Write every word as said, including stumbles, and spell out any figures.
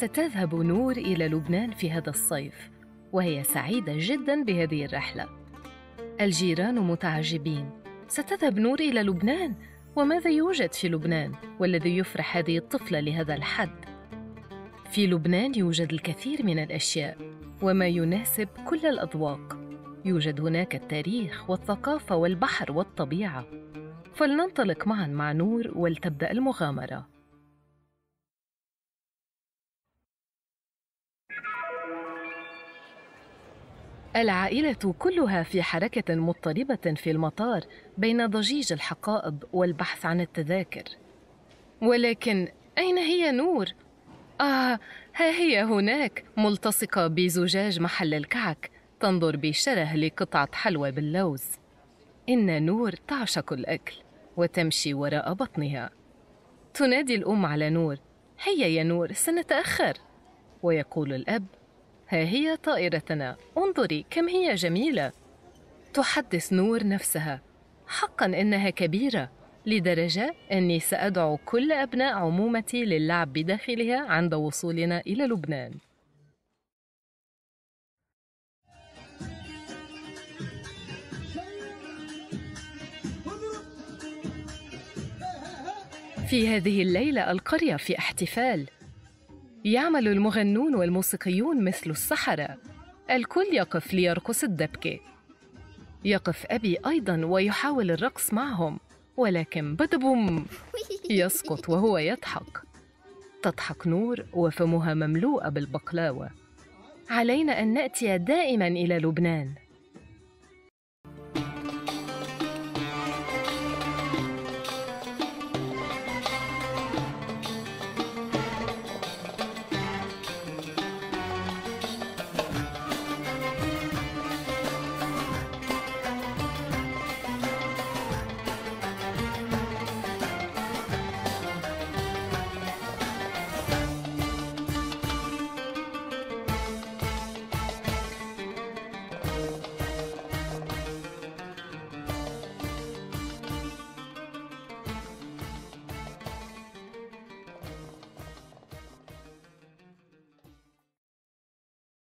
ستذهب نور إلى لبنان في هذا الصيف، وهي سعيدة جداً بهذه الرحلة. الجيران متعجبين: ستذهب نور إلى لبنان؟ وماذا يوجد في لبنان والذي يفرح هذه الطفلة لهذا الحد؟ في لبنان يوجد الكثير من الأشياء وما يناسب كل الأذواق. يوجد هناك التاريخ والثقافة والبحر والطبيعة. فلننطلق معاً مع نور ولتبدأ المغامرة. العائلة كلها في حركة مضطربة في المطار بين ضجيج الحقائب والبحث عن التذاكر. ولكن أين هي نور؟ آه، ها هي هناك ملتصقة بزجاج محل الكعك، تنظر بشره لقطعة حلوى باللوز. إن نور تعشق الأكل وتمشي وراء بطنها. تنادي الأم على نور: هيا يا نور، سنتأخر. ويقول الأب: ها هي طائرتنا، انظري كم هي جميلة. تحدث نور نفسها: حقاً إنها كبيرة، لدرجة أني سأدعو كل أبناء عمومتي للعب بداخلها عند وصولنا إلى لبنان. في هذه الليلة القرية في احتفال. يعمل المغنون والموسيقيون مثل السحرة. الكل يقف ليرقص الدبكة. يقف أبي أيضاً ويحاول الرقص معهم، ولكن بدبوم يسقط وهو يضحك. تضحك نور وفمها مملوءة بالبقلاوة. علينا أن نأتي دائماً إلى لبنان.